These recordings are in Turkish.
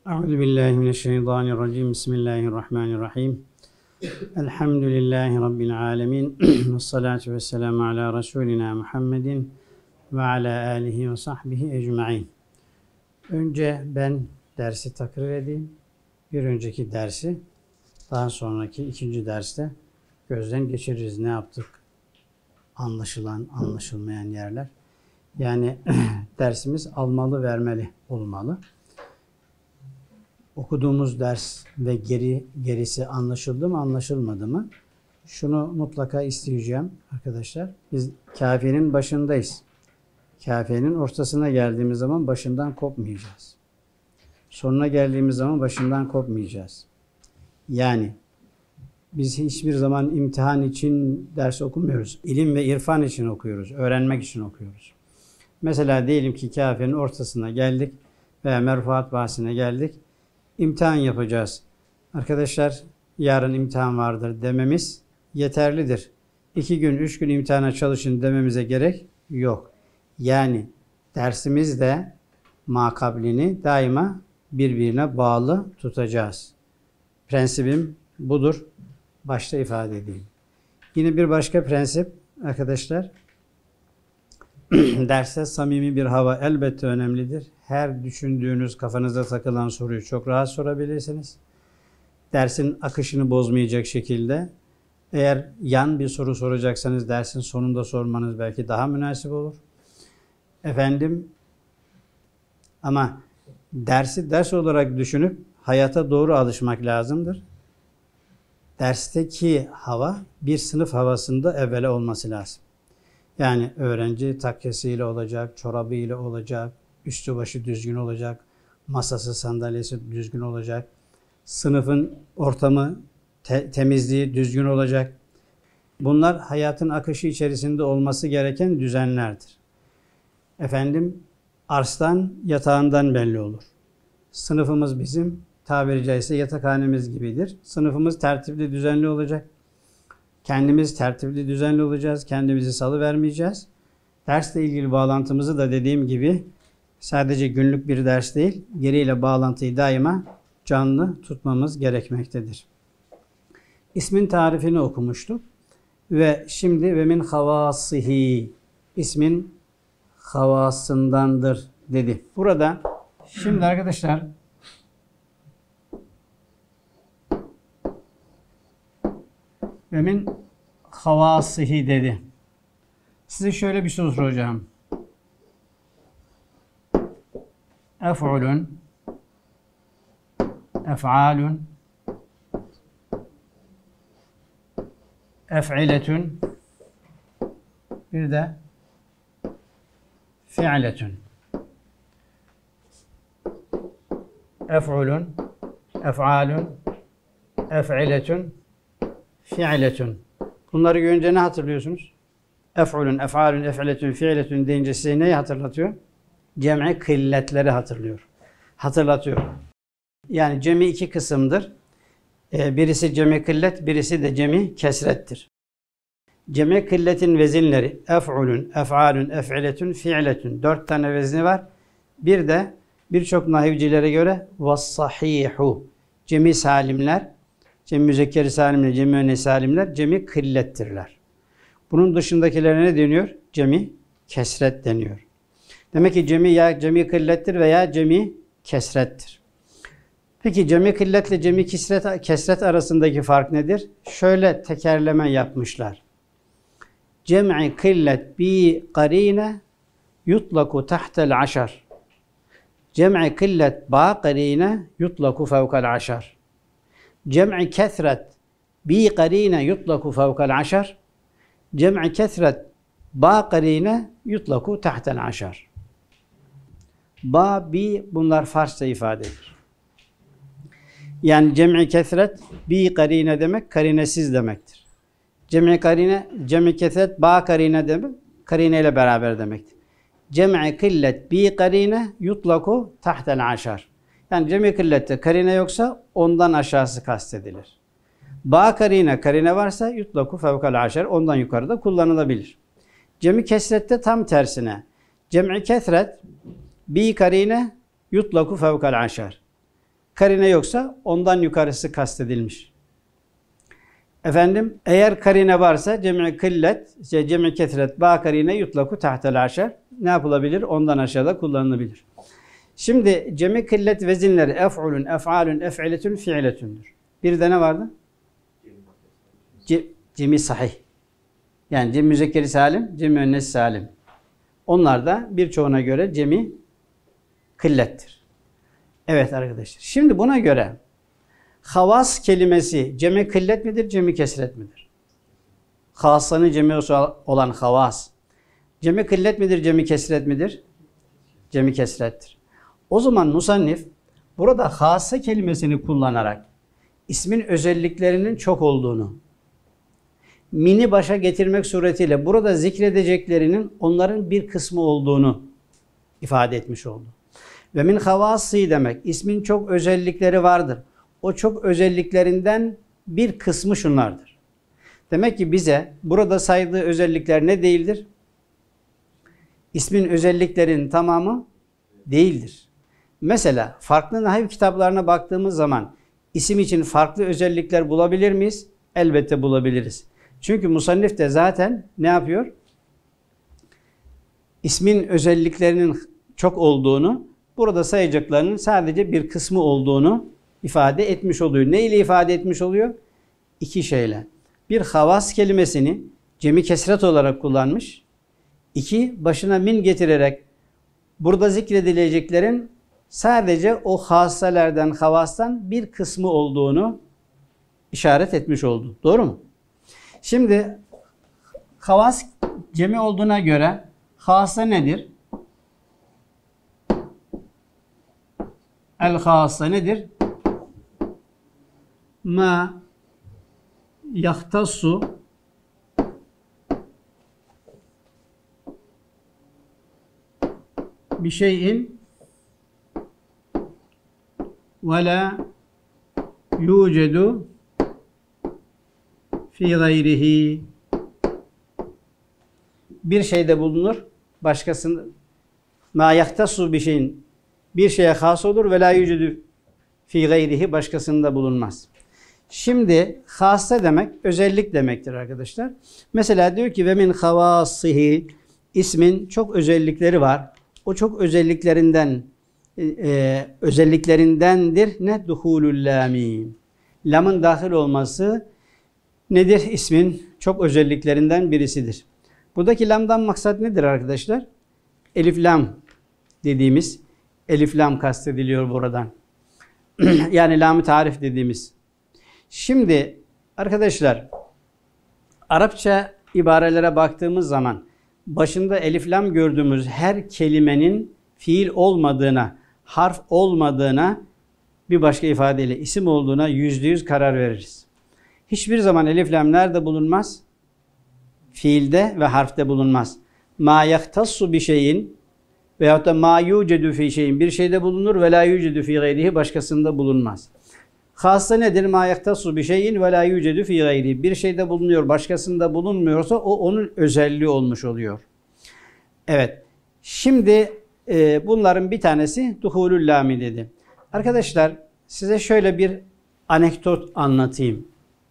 Euzubillahimineşşeytanirracim. Bismillahirrahmanirrahim. Elhamdülillahi Rabbil alemin. Vessalatu vesselamu ala Resulina Muhammedin ve ala alihi ve sahbihi ecma'in. Önce ben dersi takrir edeyim. Bir önceki dersi, daha sonraki ikinci derste gözden geçiririz. Ne yaptık? Anlaşılan, anlaşılmayan yerler. Yani dersimiz almalı, vermeli olmalı. Okuduğumuz ders ve gerisi anlaşıldı mı, anlaşılmadı mı? Şunu mutlaka isteyeceğim arkadaşlar. Biz kafenin başındayız. Kafenin ortasına geldiğimiz zaman başından kopmayacağız. Sonuna geldiğimiz zaman başından kopmayacağız. Yani biz hiçbir zaman imtihan için ders okumuyoruz. İlim ve irfan için okuyoruz. Öğrenmek için okuyoruz. Mesela diyelim ki kafenin ortasına geldik veya merfuat bahsine geldik. İmtihan yapacağız. Arkadaşlar yarın imtihan vardır dememiz yeterlidir. 2 gün, 3 gün imtihana çalışın dememize gerek yok. Yani dersimizde makablini daima birbirine bağlı tutacağız. Prensibim budur. Başta ifade edeyim. Yine bir başka prensip arkadaşlar. Derste samimi bir hava elbette önemlidir. Her düşündüğünüz, kafanıza takılan soruyu çok rahat sorabilirsiniz. Dersin akışını bozmayacak şekilde. Eğer yan bir soru soracaksanız dersin sonunda sormanız belki daha münasip olur. Ama dersi ders olarak düşünüp hayata doğru alışmak lazımdır. Dersteki hava bir sınıf havasında evvela olması lazım. Yani öğrenci takkesiyle olacak, çorabıyla olacak, üstü başı düzgün olacak, masası, sandalyesi düzgün olacak, sınıfın ortamı, temizliği düzgün olacak. Bunlar hayatın akışı içerisinde olması gereken düzenlerdir. Arslan yatağından belli olur. Sınıfımız bizim tabiri caizse yatakhanemiz gibidir. Sınıfımız tertipli, düzenli olacak. Kendimiz tertipli, düzenli olacağız. Kendimizi salıvermeyeceğiz. Dersle ilgili bağlantımızı da dediğim gibi sadece günlük bir ders değil, geriyle bağlantıyı daima canlı tutmamız gerekmektedir. İsmin tarifini okumuştuk. Ve şimdi ve min havasihi, ismin havasındandır dedi. Burada şimdi arkadaşlar ve min havasihi dedi. Size şöyle bir soru soracağım. Ef'ulun, ef'alun, ef'iletun, bir de fi'letun. Ef'ulun, ef'alun, ef'iletun, fi'letun. Bunları görünce ne hatırlıyorsunuz? Ef'ulun, ef'alun, ef'iletun, fi'letun deyince size neyi hatırlatıyor? Cem'i kılletleri hatırlatıyor. Yani cem'i 2 kısımdır. Birisi cem'i kıllet, birisi de cem'i kesrettir. Cem'i kılletin vezinleri ef'ulun, ef'alun, ef'iletun, fi'letun. 4 tane vezni var. Bir de birçok nahivcilere göre vassahihu. Cem'i salimler, cem'i müzekkeri salimler, cem'i müennes salimler, cem'i kıllettirler. Bunun dışındakilerine ne deniyor? Cem'i kesret deniyor. Demek ki cem'i ya cem'i kıllettir veya cem'i kesrettir. Peki cem'i kılletle cem'i kesret arasındaki fark nedir? Şöyle tekerleme yapmışlar. Cem'i kıllet bi qarine yutlaku tahtel aşar. Cem'i kıllet ba qarine yutlaku fevkal aşar. Cem'i kesret bi qarine yutlaku fevkal aşar. Cem'i kesret ba qarine yutlaku tahtel aşar. Ba, bi bunlar Farsça ifadedir. Yani cem'i kesret bi karine demek karinesiz demektir. Cem'i kesret ba karine demek karine ile beraber demektir. Cem'i kıllet bi karine yutlaku tahtel aşar. Yani cem'i kıllette karine yoksa ondan aşağısı kastedilir. Ba karine varsa yutlaku fevkal aşar, ondan yukarıda kullanılabilir. Cem'i kesrette tam tersine. Cem'i kesret bi karine yutlaku fevkal aşar. Karine yoksa ondan yukarısı kastedilmiş. Efendim, eğer karine varsa cem'i kıllet, cem'i kesret, ba karine yutlaku tahtel aşer. Ne yapılabilir? Ondan aşağıda kullanılabilir. Şimdi cem'i kıllet vezinleri ef'ulun, ef'alun, ef'iletun, fi'iletundur. Bir de ne vardı? Cem'i sahih. Yani cem'i müzekkeri salim, cem'i müennesi salim. Onlar da birçoğuna göre cem'i kıllettir. Evet arkadaşlar. Şimdi buna göre havas kelimesi cem'i kıllet midir, cem'i kesret midir? Hassanın cem'i olan havas. Cem'i kıllet midir, cem'i kesret midir? Cem'i kesrettir. O zaman musannif burada hassa kelimesini kullanarak ismin özelliklerinin çok olduğunu, mini başa getirmek suretiyle burada zikredeceklerinin onların bir kısmı olduğunu ifade etmiş oldu. Ve min havasi demek, ismin çok özellikleri vardır. O çok özelliklerinden bir kısmı şunlardır. Demek ki bize burada saydığı özellikler ne değildir? İsmin özelliklerinin tamamı değildir. Mesela farklı nahiv kitaplarına baktığımız zaman isim için farklı özellikler bulabilir miyiz? Elbette bulabiliriz. Çünkü musannif de zaten ne yapıyor? İsmin özelliklerinin çok olduğunu, burada sayacaklarının sadece bir kısmı olduğunu ifade etmiş oluyor. Ne ile ifade etmiş oluyor? İki şeyle. Bir, havas kelimesini cem'i kesret olarak kullanmış. İki, başına min getirerek burada zikredileceklerin sadece o hassalerden, havastan bir kısmı olduğunu işaret etmiş oldu. Doğru mu? Şimdi havas cem'i olduğuna göre hassa nedir? El-hassa nedir? Ma yahtassu bir şeyin ve la yucedu fi gayrihi. Bir şeyde bulunur, başkasında ma yahtassu bir şeyin bir şeye has olur ve la yucedu fi gayrihi, başkasında bulunmaz. Şimdi hassa demek özellik demektir arkadaşlar. Mesela diyor ki ve min havasihi, ismin çok özellikleri var. O çok özelliklerindendir ne? Duhulul lami. Lamın dahil olması nedir? İsmin çok özelliklerinden birisidir. Buradaki lamdan maksat nedir arkadaşlar? Elif lam dediğimiz elif lam kastediliyor buradan. Yani lam-ı tarif dediğimiz. Şimdi arkadaşlar Arapça ibarelere baktığımız zaman başında elif lam gördüğümüz her kelimenin fiil olmadığına, harf olmadığına, bir başka ifadeyle isim olduğuna %100 karar veririz. Hiçbir zaman elif lam nerede bulunmaz? Fiilde ve harfte bulunmaz. Ma yahtassu bir şeyin veyahut da ma yucedu fi şeyin, bir şeyde bulunur ve la yucedu fi gayrihi, başkasında bulunmaz. Hassa nedir? Ma yahtassu bir şeyin ve la yucedu fi gayrihi. Bir şeyde bulunuyor, başkasında bulunmuyorsa o onun özelliği olmuş oluyor. Evet. Şimdi bunların bir tanesi duhulul lami dedi. Arkadaşlar size şöyle bir anekdot anlatayım.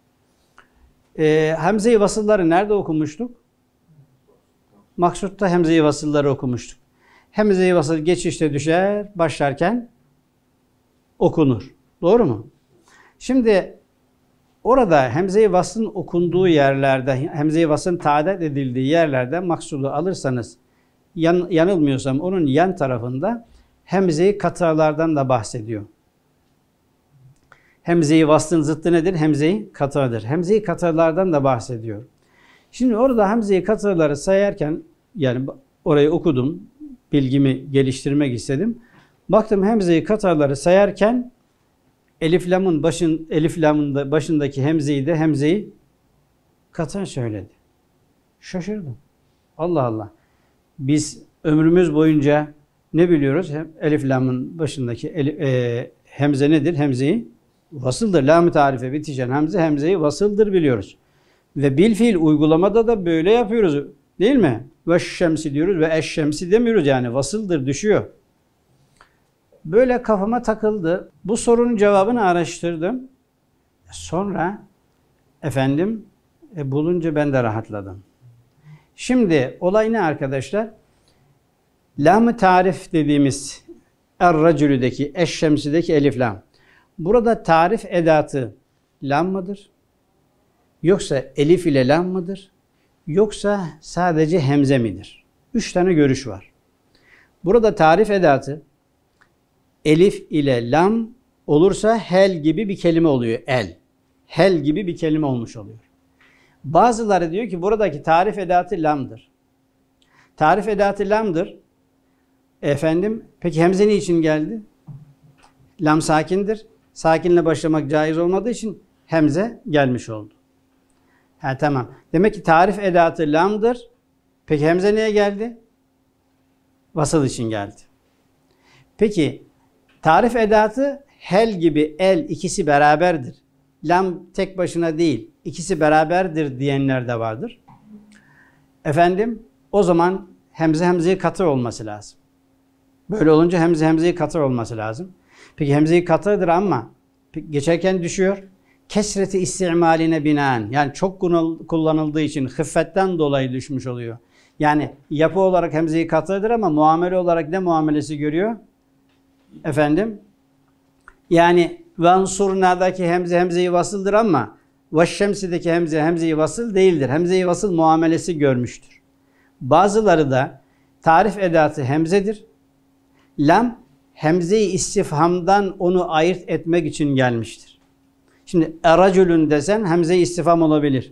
Hemze-i vasılları nerede okumuştuk? Maksut'ta hemze-i vasılları okumuştuk. Hemze-i vasıl geçişte düşer, başlarken okunur. Doğru mu? Şimdi orada hemze-i vaslın okunduğu yerlerde, hemze-i vaslın tadat edildiği yerlerde maksudu alırsanız, yanılmıyorsam onun yan tarafında hemze-i katalardan da bahsediyor. Hemze-i vaslın zıttı nedir? Hemze-i katadır. Hemze-i katalardan da bahsediyor. Şimdi orada hemze-i kataları sayarken, yani orayı okudum, bilgimi geliştirmek istedim. Baktım hemze-i kataları sayarken elif lamın başındaki hemzeyi de hemze-i kata söyledi. Şaşırdım. Allah Allah. Biz ömrümüz boyunca ne biliyoruz? Elif lamın başındaki hemze nedir? Hemze-i vasıldır. Lam-ı tarife bitişen hemze, hemze-i vasıldır biliyoruz. Ve bilfiil uygulamada da böyle yapıyoruz. Değil mi? Ve şemsi diyoruz ve eşşemsi demiyoruz, yani vasıldır, düşüyor. Böyle kafama takıldı. Bu sorunun cevabını araştırdım. Sonra bulunca ben de rahatladım. Şimdi olay ne arkadaşlar? Lam-ı tarif dediğimiz Er-Racülü'deki, Eş-Şemsi'deki elif lam. Burada tarif edatı lam mıdır? Yoksa elif ile lam mıdır? Yoksa sadece hemze midir? 3 tane görüş var. Burada tarif edatı elif ile lam olursa hel gibi bir kelime oluyor. Hel gibi bir kelime olmuş oluyor. Bazıları diyor ki buradaki tarif edatı lamdır. Tarif edatı lamdır. Peki hemze niçin geldi? Lam sakindir. Sakinle başlamak caiz olmadığı için hemze gelmiş oldu. Tamam. Demek ki tarif edatı lamdır. Peki hemze niye geldi? Vasıl için geldi. Peki tarif edatı hel gibi el ikisi beraberdir. Lam tek başına değil, ikisi beraberdir diyenler de vardır. O zaman hemzeyi katır olması lazım. Böyle olunca hemzeyi katır olması lazım. Peki hemzeyi katırdır ama geçerken düşüyor. Kesreti istimaline binaen, yani çok kullanıldığı için hıffetten dolayı düşmüş oluyor. Yani yapı olarak hemzeyi katırdır ama muamele olarak ne muamelesi görüyor? Yani Vansurna'daki hemzeyi vasıldır ama Veşşemsi'deki hemzeyi vasıl değildir. Hemzeyi vasıl muamelesi görmüştür. Bazıları da tarif edatı hemzedir. Lam hemze-i istifhamdan onu ayırt etmek için gelmiştir. Şimdi eracülün desen hemze-i istifham olabilir.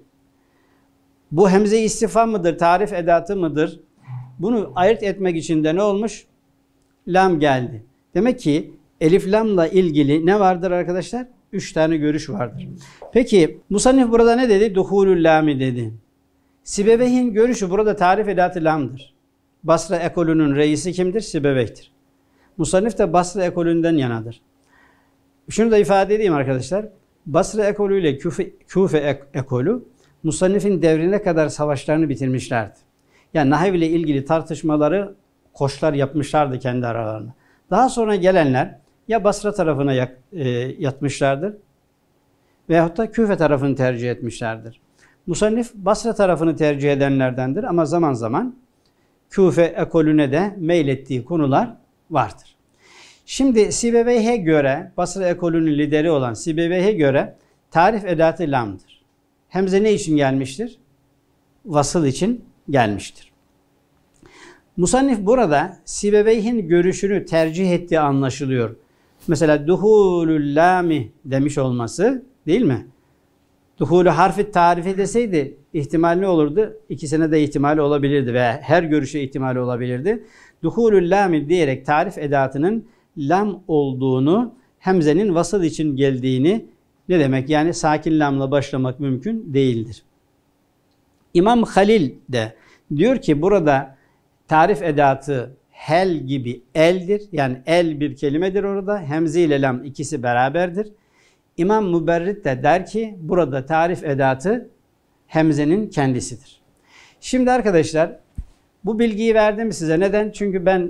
Bu hemze-i istifham mıdır, tarif edatı mıdır? Bunu ayırt etmek için de ne olmuş? Lam geldi. Demek ki elif lamla ilgili ne vardır arkadaşlar? 3 tane görüş vardır. Peki musannif burada ne dedi? Duhulül lami dedi. Sibeveyh'in görüşü burada tarif edatı lamdır. Basra ekolünün reisi kimdir? Sibeveyh'tir. Musannif de Basra ekolünden yanadır. Şunu da ifade edeyim arkadaşlar. Basra ekolü ile Küfe ekolü Musannif'in devrine kadar savaşlarını bitirmişlerdi. Yani nahiv ile ilgili tartışmaları koçlar yapmışlardı kendi aralarında. Daha sonra gelenler ya Basra tarafına yatmışlardır veyahut da Küfe tarafını tercih etmişlerdir. Musannif Basra tarafını tercih edenlerdendir ama zaman zaman Küfe ekolüne de meylettiği konular vardır. Şimdi Sibeveyh'e göre, Basra ekolünün lideri olan Sibeveyh'e göre tarif edatı lamdır. Hemze ne için gelmiştir? Vasıl için gelmiştir. Musannif burada Sibeveyh'in görüşünü tercih ettiği anlaşılıyor. Mesela duhulül lami demiş olması değil mi? Duhulü harfi tarifi deseydi ihtimal ne olurdu? İkisine de ihtimali olabilirdi veya her görüşe ihtimali olabilirdi. Duhulül lami diyerek tarif edatının lam olduğunu, hemzenin vasıl için geldiğini ne demek? Yani sakin lamla başlamak mümkün değildir. İmam Halil de diyor ki burada tarif edatı hel gibi eldir. Yani el bir kelimedir orada. Hemze ile lam ikisi beraberdir. İmam Müberrit de der ki burada tarif edatı hemzenin kendisidir. Şimdi arkadaşlar bu bilgiyi verdim size. Neden? Çünkü ben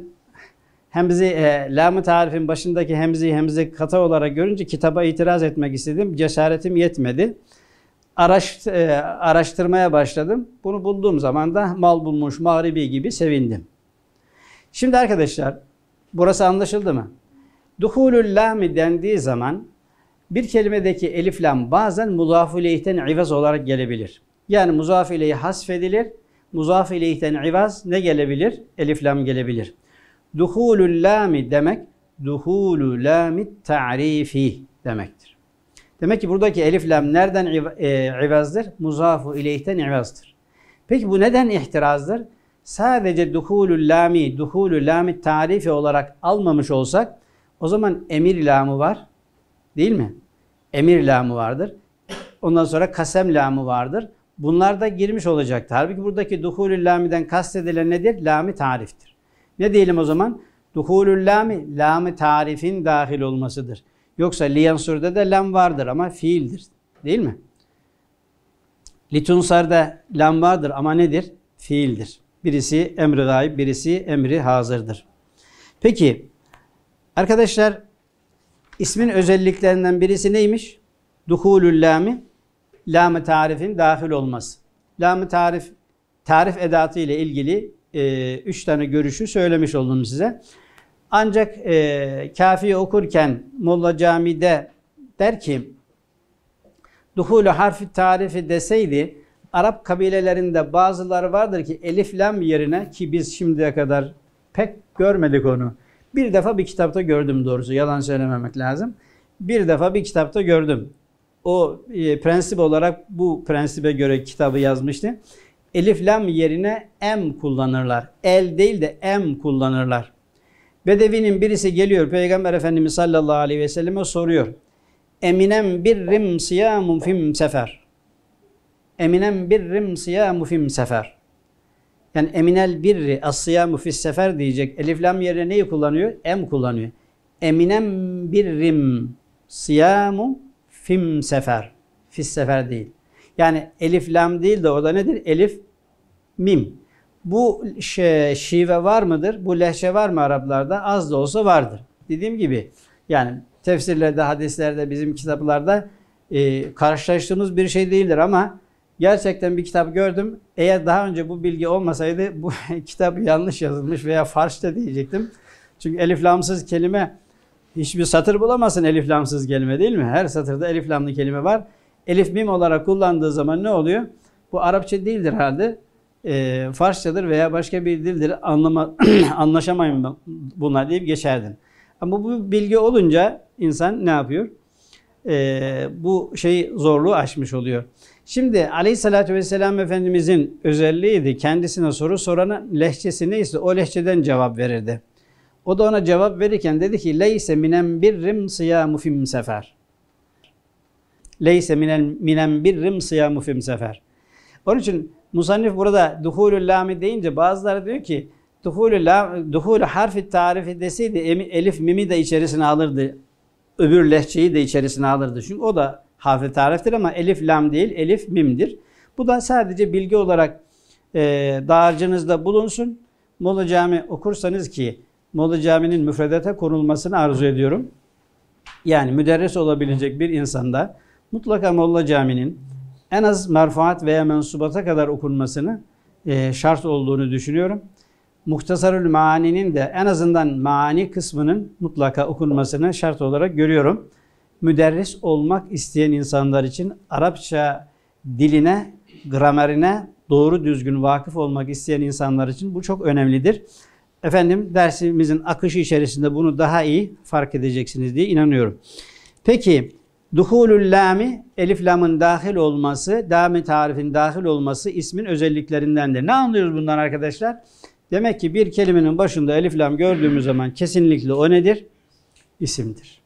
lam-ı tarifin başındaki hemze kata olarak görünce kitaba itiraz etmek istedim. Cesaretim yetmedi. Araştırmaya başladım. Bunu bulduğum zaman da mal bulmuş mağribi gibi sevindim. Şimdi arkadaşlar burası anlaşıldı mı? Duhulül lami dendiği zaman bir kelimedeki elif lam bazen muzaf-ı ileyh'ten ivaz olarak gelebilir. Yani muzaf-ı ileyh hasfedilir. Muzaf-ı ileyh'ten ivaz ne gelebilir? Elif lam gelebilir. Duhulül lami demek duhulü lamit ta'rifi demektir. Demek ki buradaki elif lam nereden ivazdır? Muzaf-ı ileyh'ten ivazdır. Peki bu neden ihtirazdır? Sadece duhulül lami tarifi olarak almamış olsak o zaman emir lamı var. Değil mi? Emir lamı vardır. Ondan sonra kasem lamı vardır. Bunlar da girmiş olacaktır. Halbuki buradaki duhulül lamiden kastedilen nedir? Lami tariftir. Ne diyelim o zaman? Duhulül lami, lami tarifin dahil olmasıdır. Yoksa liyansur'da da lam vardır ama fiildir. Değil mi? Litunsar'da lam vardır ama nedir? Fiildir. Birisi emri gayb, birisi emri hazırdır. Peki Arkadaşlar ismin özelliklerinden birisi neymiş? Duhulül lami, lam-ı tarifin dahil olması. Lam-ı tarif edatı ile ilgili 3 tane görüşü söylemiş oldum size. Ancak Kafi'yi okurken Molla Cami'de der ki duhulü harfi tarifi deseydi Arap kabilelerinde bazıları vardır ki elif lam yerine, ki biz şimdiye kadar pek görmedik onu. Bir defa bir kitapta gördüm doğrusu, yalan söylememek lazım. Bir defa bir kitapta gördüm. O prensip olarak bu prensibe göre kitabı yazmıştı. Elif lam yerine em kullanırlar. El değil de em kullanırlar. Bedevinin birisi geliyor Peygamber Efendimiz sallallahu aleyhi ve selleme soruyor. Eminem birrim siyamu fim sefer. Eminem birrim siyamu fim sefer. Yani eminel birri as-siyamu fis sefer diyecek. Elif lam yerine neyi kullanıyor? Em kullanıyor. Eminem birrim siyamu fim sefer. Fis sefer değil. Yani elif lam değil de orada nedir? Elif mim. Bu şive var mıdır? Bu lehçe var mı Araplarda? Az da olsa vardır. Dediğim gibi yani tefsirlerde, hadislerde, bizim kitaplarda karşılaştığımız bir şey değildir ama gerçekten bir kitap gördüm. Eğer daha önce bu bilgi olmasaydı bu kitap yanlış yazılmış veya Farsça diyecektim. Çünkü elif lamsız kelime, hiçbir satır bulamazsın elif lamsız kelime, değil mi? Her satırda elif lamlı kelime var. Elif mim olarak kullandığı zaman ne oluyor? Bu Arapça değildir herhalde. Farsçadır veya başka bir dildir. Anlaşamayın bunlar deyip geçerdin. Ama bu bilgi olunca insan ne yapıyor? Bu zorluğu aşmış oluyor. Şimdi Aleyhisselatü Vesselam Efendimizin özelliğiydi. Kendisine soru sorana lehçesi neyse o lehçeden cevap verirdi. O da ona cevap verirken dedi ki leyse minen birrim siyamu fim sefer. Leyse minen birrim siyamu fim sefer. Onun için musannif burada duhulü lami deyince bazıları diyor ki duhulü harfi tarifi deseydi elif mimi de içerisine alırdı. Öbür lehçeyi de içerisine alırdı. Çünkü o da harfi tariftir ama elif lam değil, elif mimdir. Bu da sadece bilgi olarak dağarcığınızda bulunsun. Molla Cami okursanız, ki Molla Cami'nin müfredata konulmasını arzu ediyorum. Yani müderris olabilecek bir insanda mutlaka Molla Cami'nin en az merfuat veya mensubata kadar okunmasını şart olduğunu düşünüyorum. Muhtasarül Maani'nin de en azından maani kısmının mutlaka okunmasını şart olarak görüyorum. Müderris olmak isteyen insanlar için Arapça diline, gramerine doğru düzgün vakıf olmak isteyen insanlar için bu çok önemlidir. Efendim dersimizin akışı içerisinde bunu daha iyi fark edeceksiniz diye inanıyorum. Peki duhulül lami, elif lamın dahil olması, dami tarifin dahil olması ismin özelliklerindendir. Ne anlıyoruz bundan arkadaşlar? Demek ki bir kelimenin başında elif lam gördüğümüz zaman kesinlikle o nedir? İsimdir.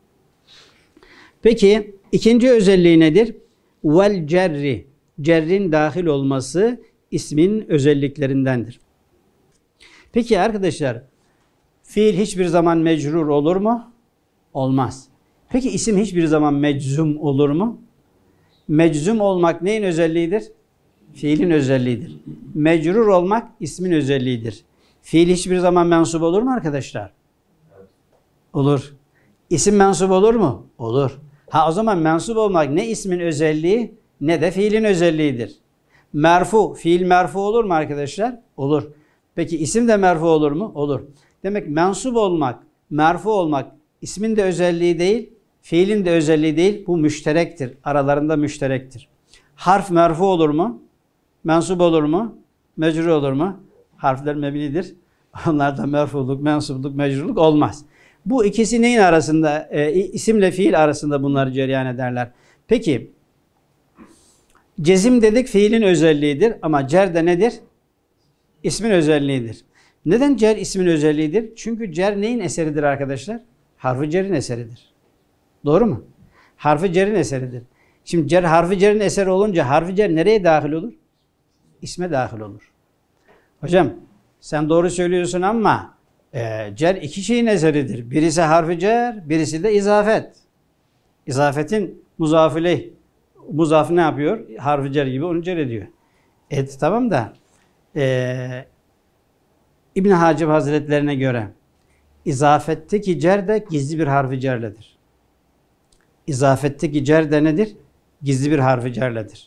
Peki ikinci özelliği nedir? Vel cerri. Cerrin dahil olması ismin özelliklerindendir. Peki arkadaşlar, fiil hiçbir zaman mecrur olur mu? Olmaz. Peki isim hiçbir zaman meczum olur mu? Meczum olmak neyin özelliğidir? Fiilin özelliğidir. Mecrur olmak ismin özelliğidir. Fiil hiçbir zaman mensup olur mu arkadaşlar? Olur. İsim mensup olur mu? Olur. O zaman mensup olmak ne ismin özelliği ne de fiilin özelliğidir. Merfu, fiil merfu olur mu arkadaşlar? Olur. Peki isim de merfu olur mu? Olur. Demek mensup olmak, merfu olmak ismin de özelliği değil, fiilin de özelliği değil. Bu müşterektir. Aralarında müşterektir. Harf merfu olur mu? Mensup olur mu? Mecrur olur mu? Harfler mebnidir. Onlarda merfuluk, mensupluk, mecrurluk olmaz. Bu ikisi neyin arasında? İsimle fiil arasında bunları cereyan ederler. Peki cezim dedik fiilin özelliğidir ama cer de nedir? İsmin özelliğidir. Neden cer ismin özelliğidir? Çünkü cer neyin eseridir arkadaşlar? Harf-ı cerin eseridir. Doğru mu? Harf-ı cerin eseridir. Şimdi cer harf-ı cerin eseri olunca harf-ı cer nereye dahil olur? İsme dahil olur. Hocam sen doğru söylüyorsun ama cer iki şeyin eseridir. Birisi harf-ı cer, birisi de izafet. İzafetin muzafileyh. Muzaf ne yapıyor? Harf-ı cer gibi onu cer ediyor. Tamam da İbn Hacib Hazretlerine göre İzafetteki cer de gizli bir harfi cerledir. İzafetteki cer de nedir? Gizli bir harfi cerledir.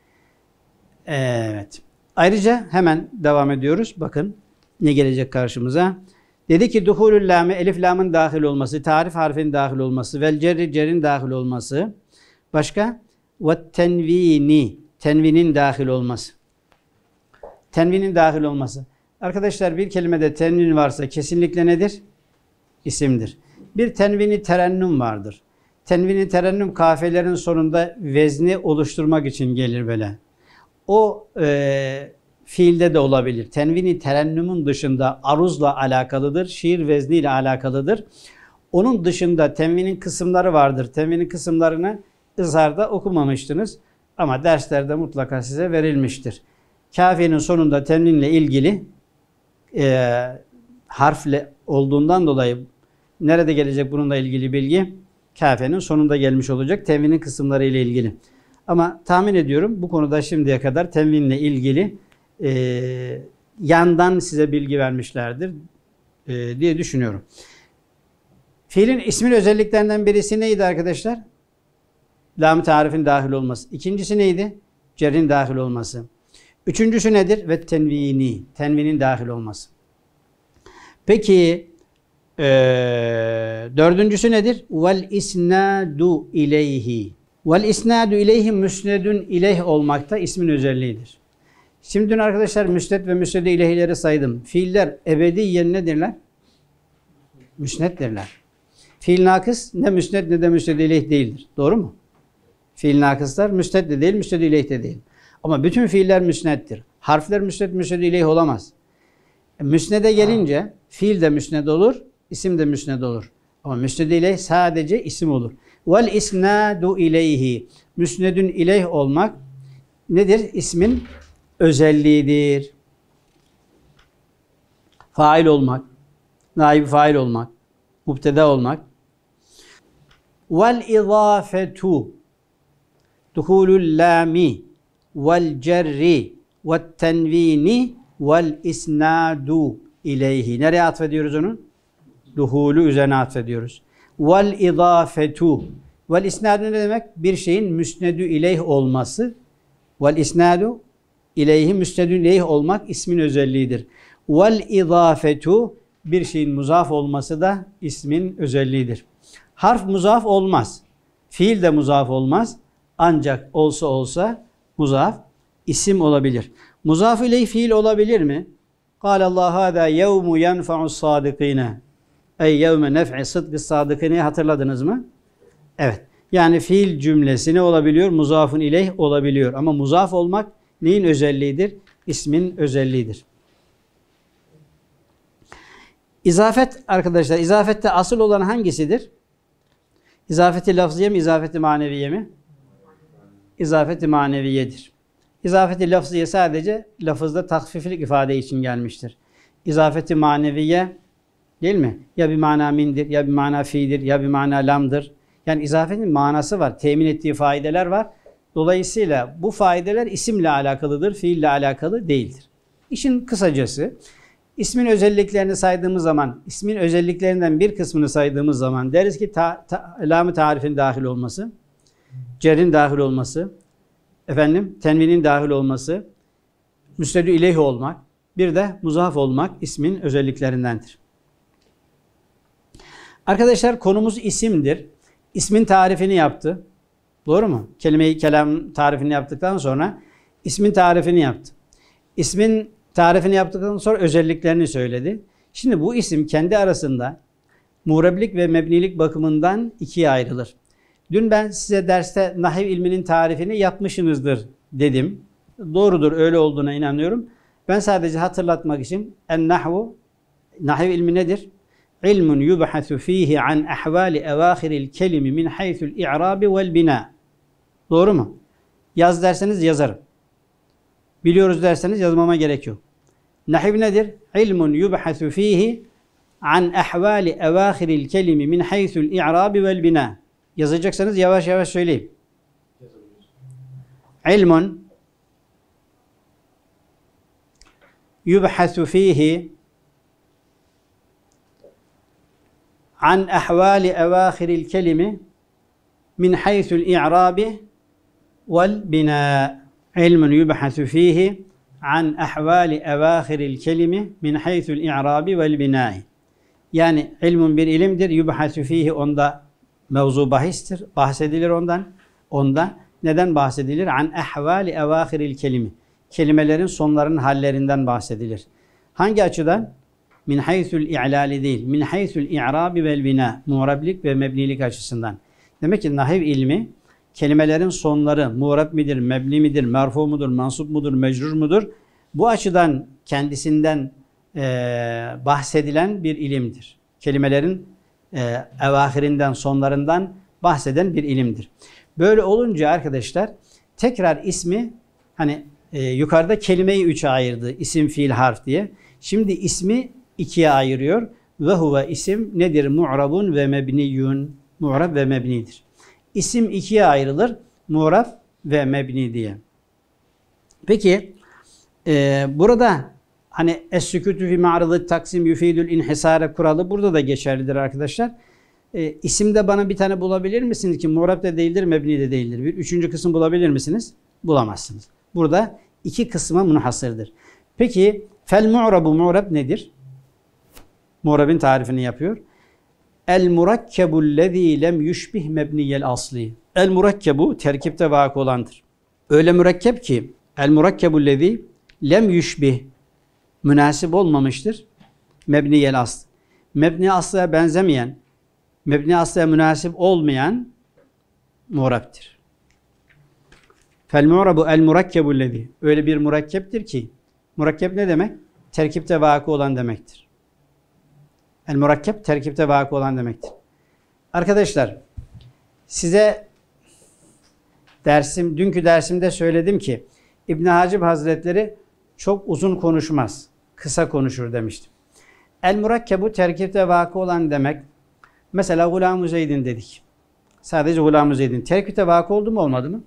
Evet. Ayrıca hemen devam ediyoruz. Bakın ne gelecek karşımıza. Dedi ki duhulül lame, elif lamın dahil olması, tarif harfinin dahil olması, vel cerri cerin dahil olması. Başka? Ve tenvini, tenvinin dahil olması. Tenvinin dahil olması. Arkadaşlar bir kelimede tenvin varsa kesinlikle nedir? İsimdir. Bir tenvini terennüm vardır. Tenvini terennüm kafiyelerin sonunda vezni oluşturmak için gelir böyle. O fiilde de olabilir. Tenvini terennümün dışında aruzla alakalıdır. Şiir vezniyle alakalıdır. Onun dışında tenvinin kısımları vardır. Tenvinin kısımlarını izharda okumamıştınız. Ama derslerde mutlaka size verilmiştir. Kafiyenin sonunda tenvinle ilgili harfle olduğundan dolayı nerede gelecek bununla ilgili bilgi? Kafiyenin sonunda gelmiş olacak. Tenvinin kısımları ile ilgili. Ama tahmin ediyorum bu konuda şimdiye kadar tenvinle ilgili yandan size bilgi vermişlerdir diye düşünüyorum. Fiilin ismin özelliklerinden birisi neydi arkadaşlar? Lam-ı tarifin dahil olması. İkincisi neydi? Cerrin dahil olması. Üçüncüsü nedir? Ve tenvini. Tenvinin dahil olması. Peki dördüncüsü nedir? Vel isnadu ileyhi. Vel isnadu ileyhi müsnedun ileyh olmakta ismin özelliğidir. Şimdi dün arkadaşlar müsned ve müsned ileyhileri saydım. Fiiller ebediyen nedirler? Müsneddirler. Fiil nakıs ne müsned ne de müsned ileyh değildir. Doğru mu? Fiil nakıslar müsned de değil, müsned ileyh de değil. Ama bütün fiiller müsneddir. Harfler müsned, müsned ileyh olamaz. Müsnede gelince fiil de müsned olur, isim de müsned olur. Ama müsned ileyh sadece isim olur. Vel isnadu ileyhi. Müsnedün ileyh olmak nedir? İsmin özelliğidir. Fail olmak, naib fail olmak, mübteda olmak. Vel izafetu. Duhulul lami vel cerri ve tenvini vel isnadu ileyhi. Nereye atfediyoruz onu? Duhulu üzerine atfediyoruz. Vel izafetu. Vel isnadu ne demek? Bir şeyin müsnedü ileyh olması. Vel isnadu ileyhi müsnedü ileyh olmak ismin özelliğidir. Vel izafetu bir şeyin muzaf olması da ismin özelliğidir. Harf muzaf olmaz. Fiil de muzaf olmaz. Ancak olsa muzaf isim olabilir. Muzaf ileyh fiil olabilir mi? Kâle Allah hâdâ yevmu yenfa'us sâdıkîne. Ey yevme nef'i sıdkı sadıkîne hatırladınız mı? Evet. Yani fiil cümlesi ne olabiliyor? Muzafun ileyh olabiliyor. Ama muzaf olmak neyin özelliğidir? İsmin özelliğidir. İzafet arkadaşlar, izafette asıl olan hangisidir? İzafeti lafziye mi, izafeti maneviye mi? İzafeti maneviyedir. İzafeti lafziye sadece lafızda takfiflik ifade için gelmiştir. İzafeti maneviye değil mi? Ya bir mana mindir, ya bir mana fi'dir, ya bir mana lamdır. Yani izafetin manası var, temin ettiği faydeler var. Dolayısıyla bu faydeler isimle alakalıdır, fiille alakalı değildir. İşin kısacası, ismin özelliklerini saydığımız zaman, ismin özelliklerinden bir kısmını saydığımız zaman deriz ki lam-ı tarifin dahil olması, cerrin dahil olması, tenvinin dahil olması, müsnedü ileyh olmak, bir de muzaf olmak ismin özelliklerindendir. Arkadaşlar konumuz isimdir. İsmin tarifini yaptı. Doğru mu? Kelime-i kelam tarifini yaptıktan sonra ismin tarifini yaptı. İsmin tarifini yaptıktan sonra özelliklerini söyledi. Şimdi bu isim kendi arasında muğreblik ve mebnilik bakımından ikiye ayrılır. Dün ben size derste nahiv ilminin tarifini yapmışsınızdır dedim. Doğrudur, öyle olduğuna inanıyorum. Ben sadece hatırlatmak için en-nahvu, nahiv ilmi nedir? İlmun yubhasu fihi an ahvali evâhiril kelimi min haythul i'rabi vel bina. Doğru mu? Yaz derseniz yazarım. Biliyoruz derseniz yazmama gerek yok. Nahiv nedir? İlmun yubhasu fihi an ahvali evâhiril kelimi min haythul i'rabi vel bina. Yazacaksanız yavaş yavaş söyleyeyim. İlmun yubhasu fihi an ahvali evâhiril kelimi min haythul i'rabi vel bina. İlmun yubhasu fihi an ahvali evâhiril kelimi min haythul i'rabi vel bina. Yani ilmun bir ilimdir. Yubhasu fihi, onda mevzu bahistir. Bahsedilir ondan. Onda neden bahsedilir? An ahvali evâhiril kelimi. Kelimelerin sonlarının hallerinden bahsedilir. Hangi açıdan? Min haythul i'lali değil. Min haythul i'rabi vel bina. Mu'rablik ve mebnilik açısından. Demek ki nahiv ilmi kelimelerin sonları mu'rab midir, mebni midir, merfu mudur, mansup mudur, mecrur mudur? Bu açıdan kendisinden bahsedilen bir ilimdir. Kelimelerin evahirinden, sonlarından bahseden bir ilimdir. Böyle olunca arkadaşlar tekrar ismi, hani yukarıda kelimeyi üçe ayırdı. İsim, fiil, harf diye. Şimdi ismi ikiye ayırıyor. Ve huve, isim nedir? Mu'rabun ve mebniyun. Mu'rab ve mebnidir. İsim ikiye ayrılır. Mu'rab ve mebni diye. Peki burada hani es-sükûtü fi ma'rıdı taksim yufidül inhisare kuralı burada da geçerlidir arkadaşlar. İsimde bana bir tane bulabilir misiniz ki mu'rab de değildir, mebni de değildir? Bir üçüncü kısım bulabilir misiniz? Bulamazsınız. Burada iki kısma münhasırdır. Peki fel mu'rabu, mu'rab nedir? Mu'rabin tarifini yapıyor. El murakkebullezî lem yushbih mebniyel asli. El murakkebu terkipte vakı olandır. Öyle mürekkep ki el murakkebullezî lem yushbih, münasip olmamıştır mebniyel asl. Mebni aslıya benzemeyen, mebni aslıya münasip olmayan mu'rab'tir. Fel mu'rabu el murakkebullezî. Öyle bir mürekkeptir ki, mürekkep ne demek? Terkipte vakı olan demektir. El murakkep terkipte vakı olan demektir. Arkadaşlar size dünkü dersimde söyledim ki İbn Hacib Hazretleri çok uzun konuşmaz, kısa konuşur demiştim. El murakkebu terkipte vakı olan demek. Mesela Gulam-ı Zeydin dedik. Sadece Gulam-ı Zeydin. Terkipte vakı oldu mu, olmadı mı?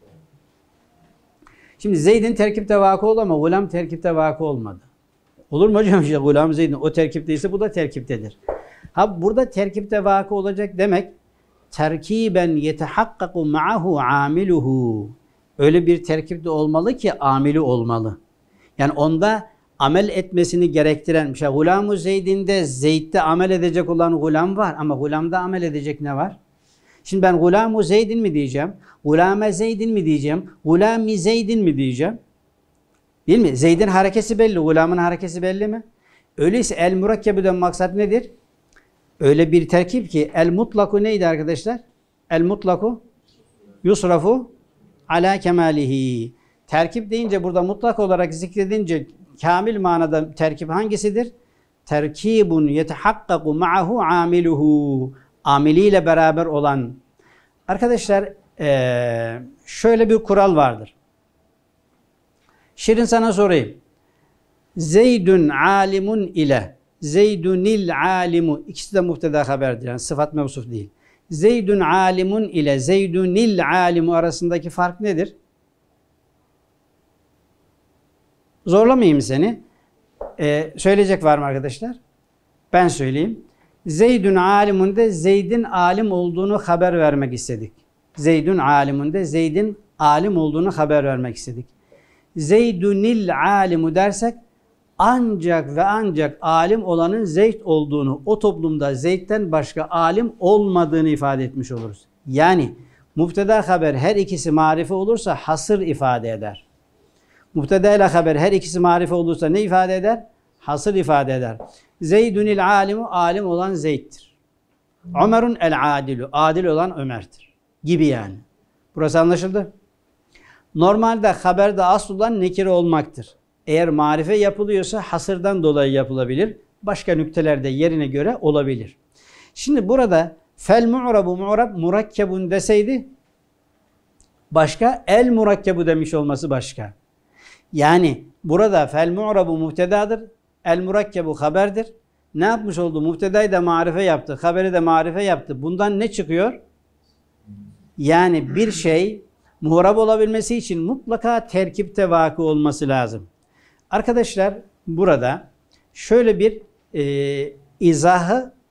Şimdi Zeydin terkipte vakı oldu ama Gulam terkipte vakı olmadı. Olur mu hocam? İşte Gulam-ı Zeydin o terkipteyse bu da terkiptedir. Ha, burada terkipte vakı olacak demek terkiben yetehakkaku ma'ahu amiluhu. Öyle bir terkipte olmalı ki amili olmalı. Yani onda amel etmesini gerektiren bir şey. Gulam-ı Zeydin'de Zeyd'de amel edecek olan gulam var ama gulamda amel edecek ne var? Şimdi ben Gulam-ı Zeydin mi diyeceğim? Gulame Zeydin mi diyeceğim? Gulami Zeydin mi diyeceğim? Değil mi? Zeyd'in harekesi belli, gulamın harekesi belli mi? Öyleyse el murakkebüden maksat nedir? Öyle bir terkip ki el mutlaku neydi arkadaşlar? El mutlaku yusrafu ala kemalihi. Terkip deyince burada mutlak olarak zikredince kamil manada terkip hangisidir? Terkibun yetehakkaku ma'ahu amiluhu. Amiliyle beraber olan. Arkadaşlar şöyle bir kural vardır. Şirin sana sorayım. Zeydun alimun ile Zeydunil alimu, ikisi de muhteda haberdir. Yani sıfat mevsuf değil. Zeydun alimun ile Zeydunil alimu arasındaki fark nedir? Zorlamayayım seni. Söyleyecek var mı arkadaşlar? Ben söyleyeyim. Zeydun alimun de Zeyd'in alim olduğunu haber vermek istedik. Zeydun alimun de Zeyd'in alim olduğunu haber vermek istedik. Zeydunil alimu dersek ancak ve ancak alim olanın Zeyd olduğunu, o toplumda Zeyd'den başka alim olmadığını ifade etmiş oluruz. Yani mübteda haber her ikisi marife olursa hasır ifade eder. Mübteda ile haber her ikisi marife olursa ne ifade eder? Hasır ifade eder. Zeydunil alimu, alim olan Zeyd'dir. Ömerun el adilu, adil olan Ömer'dir. Gibi yani. Burası anlaşıldı? Normalde haberde asıl olan nekire olmaktır. Eğer marife yapılıyorsa hasırdan dolayı yapılabilir. Başka nüktelerde yerine göre olabilir. Şimdi burada fel mu'rabu mu'rab murakkebun deseydi başka, el murakkebu demiş olması başka. Yani burada fel mu'rabu muhtedadır, el murakkebu haberdir. Ne yapmış oldu? Muhtedayı da marife yaptı, haberi de marife yaptı. Bundan ne çıkıyor? Yani bir şey muhrab olabilmesi için mutlaka terkipte vakı olması lazım. Arkadaşlar burada şöyle bir izahı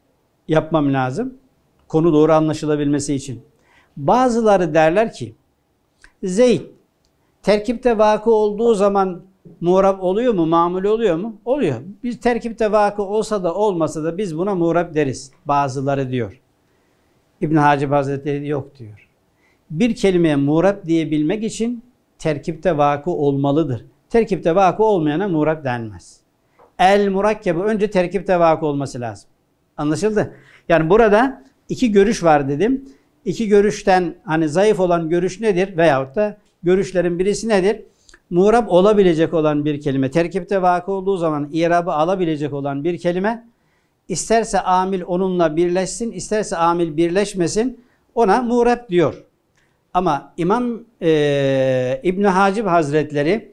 yapmam lazım. Konu doğru anlaşılabilmesi için. Bazıları derler ki Zeyd terkipte vakı olduğu zaman muğrab oluyor mu? Mamul oluyor mu? Oluyor. Bir terkipte vakı olsa da olmasa da biz buna muğrab deriz. Bazıları diyor. İbn Hacib Hazretleri yok diyor. Bir kelimeye muğrab diyebilmek için terkipte vakı olmalıdır. Terkipte vakı olmayana muğrab denmez. El murakkebu önce terkipte vakı olması lazım. Anlaşıldı? Yani burada iki görüş var dedim. İki görüşten hani zayıf olan görüş nedir? Veyahut da görüşlerin birisi nedir? Muğrab olabilecek olan bir kelime. Terkipte vakı olduğu zaman irabı alabilecek olan bir kelime. İsterse amil onunla birleşsin, isterse amil birleşmesin. Ona muğrab diyor. Ama İmam İbn Hacib Hazretleri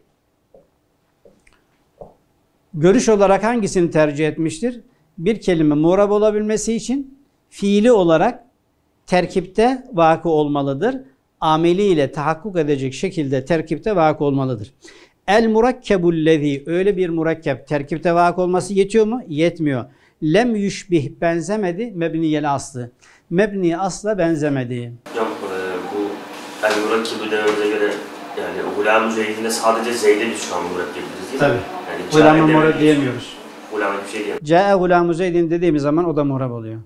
görüş olarak hangisini tercih etmiştir? Bir kelime muğrab olabilmesi için fiili olarak terkipte vakı olmalıdır. Ameliyle tahakkuk edecek şekilde terkipte vakı olmalıdır. El murakkebullezî öyle bir murakkep terkipte vakı olması yetiyor mu? Yetmiyor. Lem yüşbih benzemedi mebniyel aslı. Mebni asla benzemedi. Hocam bu el murakkebu dememize göre yani Gulam-ı Zeyd'inde sadece Zeyd'e biz şu an murak diyebiliriz değil mi? Tabii. Yani Gulam-ı murak diyemiyoruz. Gulam'a bir şey diyemiyoruz. Câe Gulam-ı Zeyd'in dediğimiz zaman o da muğrab oluyor.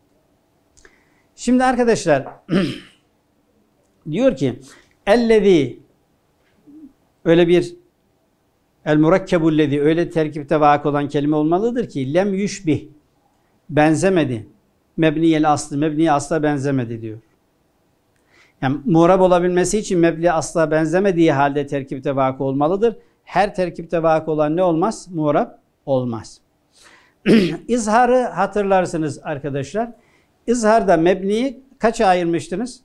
Şimdi arkadaşlar diyor ki ellezî öyle bir el murakkebullezî öyle terkipte vakı olan kelime olmalıdır ki lem yüşbih benzemedi. Mebniyel aslı mebniye asla benzemedi diyor. Yani muğrab olabilmesi için mebni asla benzemediği halde terkipte vakı olmalıdır. Her terkipte vakı olan ne olmaz? Muğrab olmaz. İzharı hatırlarsınız arkadaşlar. İzharda mebniyi kaça ayırmıştınız?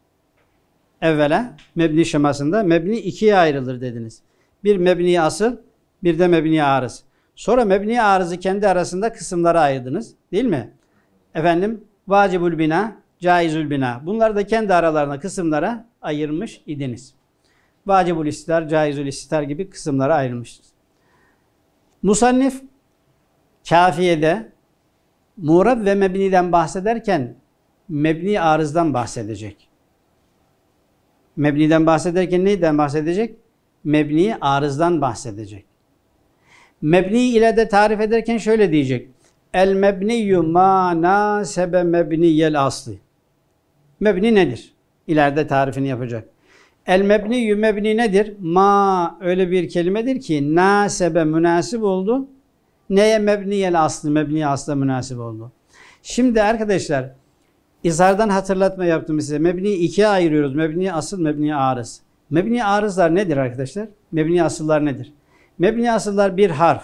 Evvela mebni şemasında mebni ikiye ayrılır dediniz. Bir mebni asıl, bir de mebni arız. Sonra mebni arızı kendi arasında kısımlara ayırdınız. Değil mi? Efendim vacibül bina, caizül bina. Bunları da kendi aralarına kısımlara ayırmış idiniz. Vacibül istar, caizül istar gibi kısımlara ayrılmıştır. Musannif Kafiye'de muğrab ve mebniden bahsederken mebni arızdan bahsedecek. Mebniden bahsederken neyden bahsedecek? Mebni arızdan bahsedecek. Mebni ile de tarif ederken şöyle diyecek. El mebniyyu ma nasebe mebniyel asli. Mebni nedir? İleride tarifini yapacak. El mebniyyu mebni nedir? Ma öyle bir kelimedir ki nasebe münasip oldu. Neye mebniyel aslı? Mebni asla münasip oldu. Şimdi arkadaşlar izhardan hatırlatma yaptım size. Mebniyi ikiye ayırıyoruz. Mebni asıl, mebni arız. Mebni arızlar nedir arkadaşlar? Mebni asıllar nedir? Mebni asıllar bir harf.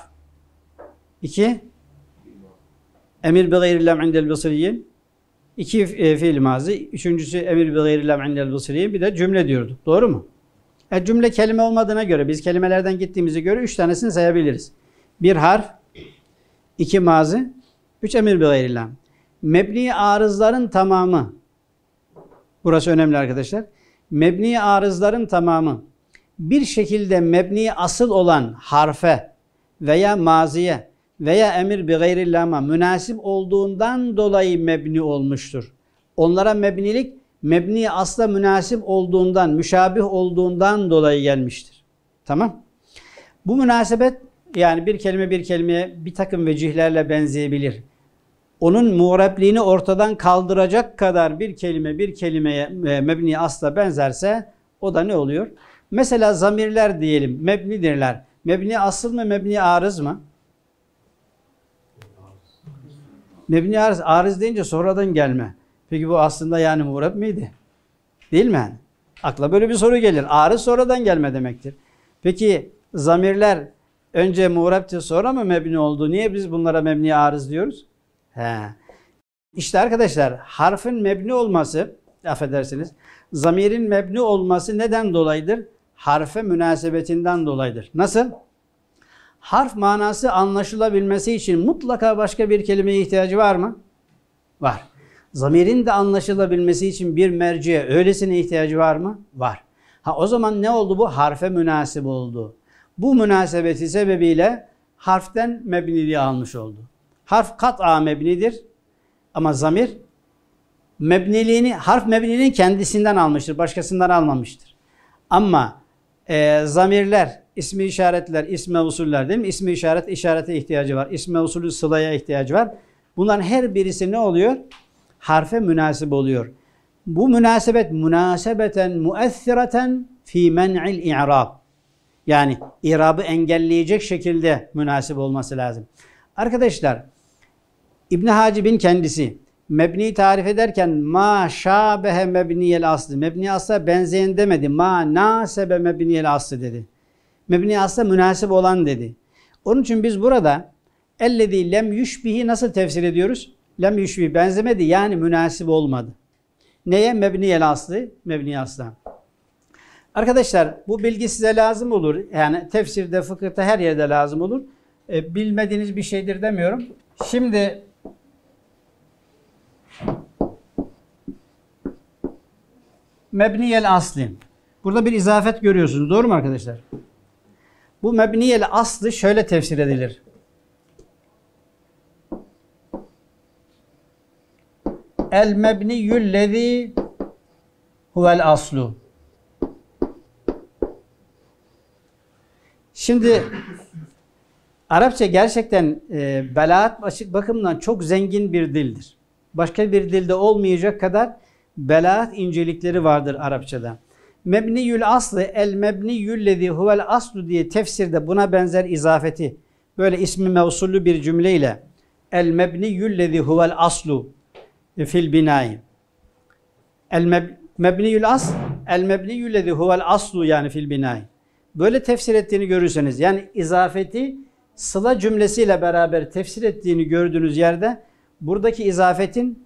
2 emir bi gayrillem indel basiriyin. 2 fiil mazi. Üçüncüsü emir bi gayrillem indel basiriyin. Bir de cümle diyorduk. Doğru mu? Cümle kelime olmadığına göre biz kelimelerden gittiğimize göre 3 tanesini sayabiliriz. Bir harf, 2 mazi, 3 emir bi gayrillem. Mebni arızların tamamı. Burası önemli arkadaşlar. Mebni arızların tamamı bir şekilde mebni asıl olan harfe veya maziye veya emir bi gayrillama münasip olduğundan dolayı mebni olmuştur. Onlara mebnilik mebni asla münasip olduğundan, müşabih olduğundan dolayı gelmiştir. Tamam? Bu münasebet yani bir kelime bir kelimeye bir takım vecihlerle benzeyebilir. Onun muğrabliğini ortadan kaldıracak kadar bir kelime bir kelimeye mebni asla benzerse o da ne oluyor? Mesela zamirler diyelim mebnidirler. Mebni asıl mı mebni arız mı? Mebni arız. Arız deyince sonradan gelme. Peki bu aslında yani muğrab mıydı? Değil mi? Akla böyle bir soru gelir. Arız sonradan gelme demektir. Peki zamirler önce muğrabtı sonra mı mebni oldu? Niye biz bunlara mebni arız diyoruz? İşte arkadaşlar harfin mebni olması, affedersiniz, zamirin mebni olması neden dolayıdır? Harfe münasebetinden dolayıdır. Nasıl? Harf manası anlaşılabilmesi için mutlaka başka bir kelimeye ihtiyacı var mı? Var. Zamirin de anlaşılabilmesi için bir merciye öylesine ihtiyacı var mı? Var. O zaman ne oldu bu? Harfe münasip oldu. Bu münasebeti sebebiyle harften mebniliği almış oldu. Harf kat'a mebnidir. Ama zamir mebniliğini, harf mebniliğini kendisinden almıştır. Başkasından almamıştır. Ama zamirler, ismi işaretler, ismi mevsuller değil mi? İsmi işaret, işarete ihtiyacı var. İsmi mevsulü sılaya ihtiyacı var. Bunların her birisi ne oluyor? Harfe münasip oluyor. Bu münasebet münasebeten müessireten fi men'il i'rab. Yani i'rabı engelleyecek şekilde münasip olması lazım. Arkadaşlar İbn Hacib'in kendisi mebniyi tarif ederken ma şabehe mebniyel aslı. Mebni asla benzeyen demedi. Ma nasebe mebniyel aslı dedi. Mebni asla münasip olan dedi. Onun için biz burada ellezî lem yushbihi nasıl tefsir ediyoruz? Lem yushbihi benzemedi yani münasip olmadı. Neye? Mebniyel aslı. Mebni asla. Arkadaşlar bu bilgi size lazım olur. Yani tefsirde, fıkıhta her yerde lazım olur. Bilmediğiniz bir şeydir demiyorum. Şimdi mebniyel asli. Burada bir izafet görüyorsunuz. Doğru mu arkadaşlar? Bu mebniyel aslı şöyle tefsir edilir. El mebniyyüllezî huvel aslu. Şimdi Arapça gerçekten belaat bakımından çok zengin bir dildir. Başka bir dilde olmayacak kadar belaat incelikleri vardır Arapçada. Mebniyül aslı el mebniyyüllezî huvel aslu diye tefsirde buna benzer izafeti böyle ismi mevsullü bir cümleyle el mebniyyüllezî huvel aslu fil binâi. El mebniyül asl el mebniyyüllezî huvel aslu yani fil binâi. Böyle tefsir ettiğini görürseniz yani izafeti sıla cümlesiyle beraber tefsir ettiğini gördüğünüz yerde buradaki izafetin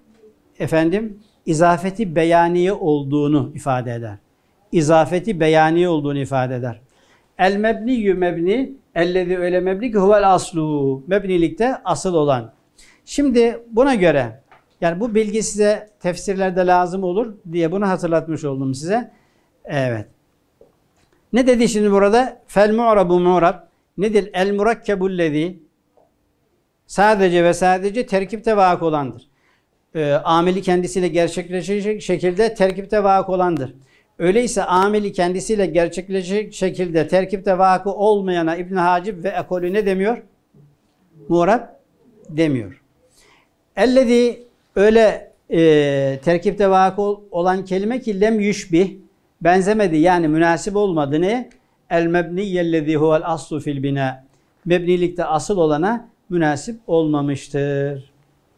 izafeti beyaniye olduğunu ifade eder. İzafeti beyaniye olduğunu ifade eder. El mebniyyü mebni ellezî öyle mebni ki huvel aslu. Mebnilikte asıl olan. Şimdi buna göre yani bu bilgi size tefsirlerde lazım olur diye bunu hatırlatmış oldum size. Evet. Ne dedi şimdi burada? Fel mu'rabu mu'rab. Nedir? El murakkebullezî sadece ve sadece terkipte vakı olandır. Ameli kendisiyle gerçekleşecek şekilde terkipte vakı olandır. Öyleyse ameli kendisiyle gerçekleşecek şekilde terkipte vakı olmayana İbn Hacib ve ekolü ne demiyor? Mu'rab demiyor. Ellezî öyle terkipte vakı olan kelime ki lem yushbih benzemedi yani münasip olmadı ne? El mebniyyellezî huvel aslu fil binâ. Mebnilikte asıl olana münasip olmamıştır.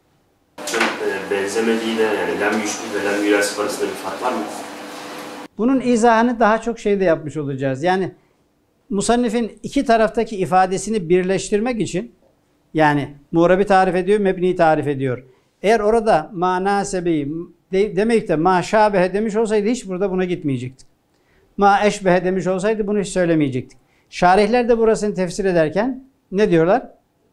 Benzemediğine yani lem yushbih ve lem yunasip arasında bir fark var mı? Bunun izahını daha çok şeyde yapmış olacağız. Yani musannifin iki taraftaki ifadesini birleştirmek için yani mu'rabi tarif ediyor, mebniyi tarif ediyor. Eğer orada manasebi demek de ma şabehe demiş olsaydı hiç burada buna gitmeyecektik. Ma eşbehe demiş olsaydı bunu hiç söylemeyecektik. Şarihler de burasını tefsir ederken ne diyorlar?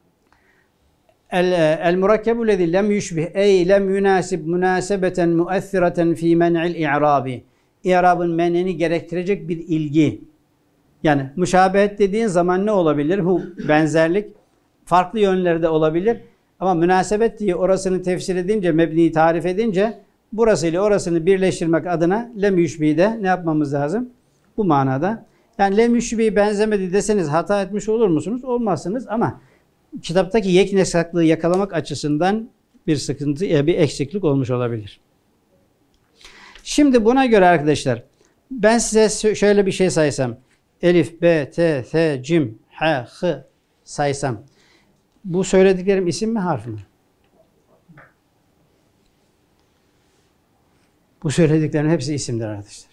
El murakkebu lezî lem yushbih ey lem yunasib münasebeten müessireten fî men'il i'râbi. İ'rabın men'ini gerektirecek bir ilgi. Yani müşabehet dediğin zaman ne olabilir? Bu benzerlik farklı yönlerde olabilir. Ama münasebet diye orasını tefsir edince, mebniyi tarif edince burasıyla orasını birleştirmek adına lem yushbih'de ne yapmamız lazım? Bu manada. Yani lem yushbih benzemedi deseniz hata etmiş olur musunuz? Olmazsınız ama kitaptaki yeknesaklığı yakalamak açısından bir sıkıntı, bir eksiklik olmuş olabilir. Şimdi buna göre arkadaşlar ben size şöyle bir şey saysam. Elif, B, T, F, Cim, H, H saysam. Bu söylediklerim isim mi harf mi? Bu söylediklerim hepsi isimdir arkadaşlar.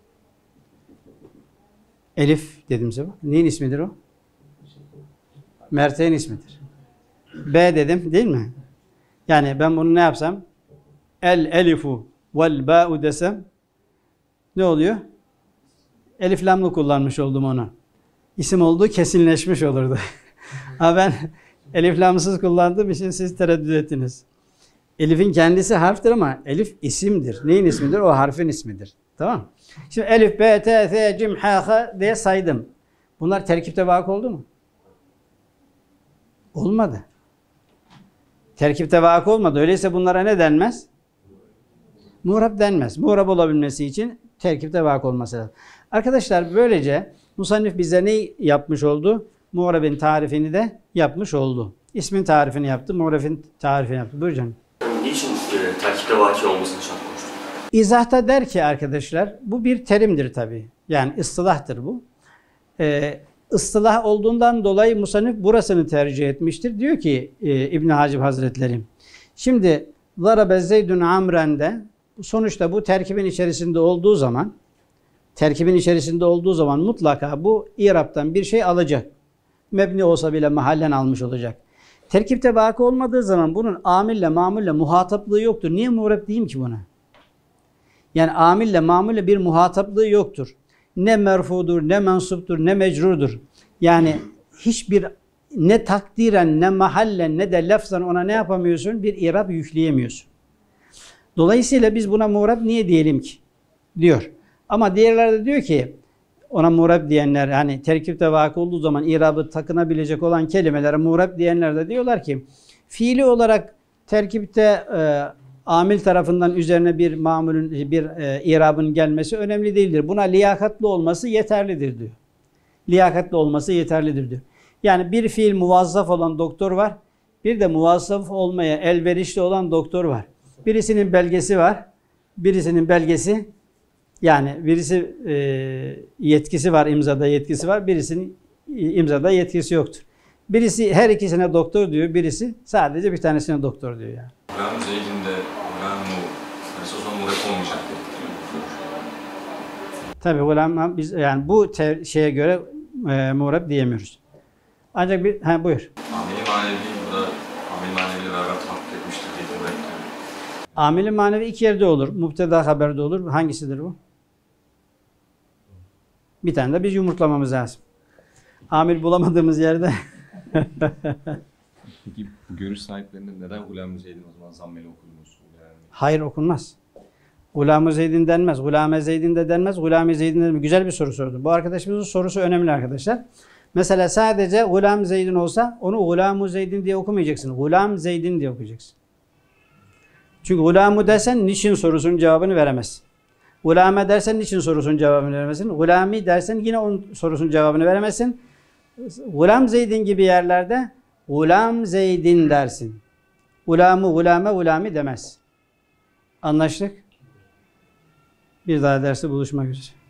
Elif dedim size. Neyin ismidir o? Merteğin ismidir. B dedim değil mi? Yani ben bunu ne yapsam? El elifu vel ba'u desem ne oluyor? Elif lamlı kullanmış oldum onu. İsim olduğu kesinleşmiş olurdu. Ama ben elif lamsız kullandığım için siz tereddüt ettiniz. Elif'in kendisi harftir ama elif isimdir. Neyin ismidir? O harfin ismidir. Tamam. Şimdi elif, b, t, f, cim, h, h diye saydım. Bunlar terkipte vakı oldu mu? Olmadı. Terkipte vakı olmadı. Öyleyse bunlara ne denmez? Muğrab denmez. Muğrab olabilmesi için terkipte vakı olması lazım. Arkadaşlar böylece musannif bize ne yapmış oldu? Muğrab'in tarifini de yapmış oldu. İsmin tarifini yaptı, muğrab'in tarifini yaptı. Buyur canım. Niçin terkipte vaki olmasını şart koştu? İzahta der ki arkadaşlar, bu bir terimdir tabii. Yani ıstılahtır bu. Istılah olduğundan dolayı musannif burasını tercih etmiştir. Diyor ki İbn Hacib Hazretleri. Şimdi Zarabe Zeydun Amren'de sonuçta bu terkibin içerisinde olduğu zaman mutlaka bu İrab'tan bir şey alacak. Mebni olsa bile mahallen almış olacak. Terkipte vakı olmadığı zaman bunun amille mamulle muhataplığı yoktur. Niye muğrab diyeyim ki buna? Yani amille mamulle bir muhataplığı yoktur. Ne merfudur, ne mensuptur, ne mecrurdur. Yani hiçbir ne takdiren, ne mahallen, ne de lafzan ona ne yapamıyorsun? Bir irab yükleyemiyorsun. Dolayısıyla biz buna muğrab niye diyelim ki? Diyor. Ama diğerler de diyor ki ona muğrab diyenler, hani terkipte vakı olduğu zaman irabı takınabilecek olan kelimelere muğrab diyenler de diyorlar ki fiili olarak terkipte amil tarafından üzerine bir mamulün, bir irabın gelmesi önemli değildir. Buna liyakatlı olması yeterlidir diyor. Liyakatlı olması yeterlidir diyor. Yani bir fiil muvazzaf olan doktor var. Bir de muvazzaf olmaya elverişli olan doktor var. Birisinin belgesi var. Birisinin belgesi yani birisi yetkisi var, imzada yetkisi var. Birisinin imzada yetkisi yoktur. Birisi her ikisine doktor diyor. Birisi sadece bir tanesine doktor diyor yani. Gulam Zeyd'inde Gulam-ı o zaman muğrab olmayacak. Tabii gulam biz yani bu şeye göre muğrab diyemiyoruz. Ancak bir buyur. Ameli manevi burada ameli maneviyle beraber tahkik etmiştir diye muğrab diyor. Ameli manevi iki yerde olur. Mübteda haberde olur. Hangisidir bu? Bir tane de biz yumurtlamamız lazım. Amil bulamadığımız yerde. Peki bu görüş sahiplerinde neden Gulam-ı Zeyd'in o zaman zammeli okunmuş? Yani... Hayır okunmaz. Gulam-ı Zeyd'in denmez. Gulam-ı Zeyd'in de denmez. Gulam-ı Zeyd'in de denmez. Güzel bir soru sordu. Bu arkadaşımızın sorusu önemli arkadaşlar. Mesela sadece Gulam Zeyd'in olsa onu Gulam-ı Zeyd'in diye okumayacaksın. Gulam Zeyd'in diye okuyacaksın. Çünkü Gulam'ı dersen niçin sorusunun cevabını veremezsin. Gulame dersen niçin sorusunun cevabını veremezsin. Gulami dersen yine onun sorusunun cevabını veremezsin. Gulam Zeyd'in gibi yerlerde Gulam Zeyd'in dersin. Gulamı, gulame, gulami demez. Anlaştık? Bir daha derste buluşmak üzere.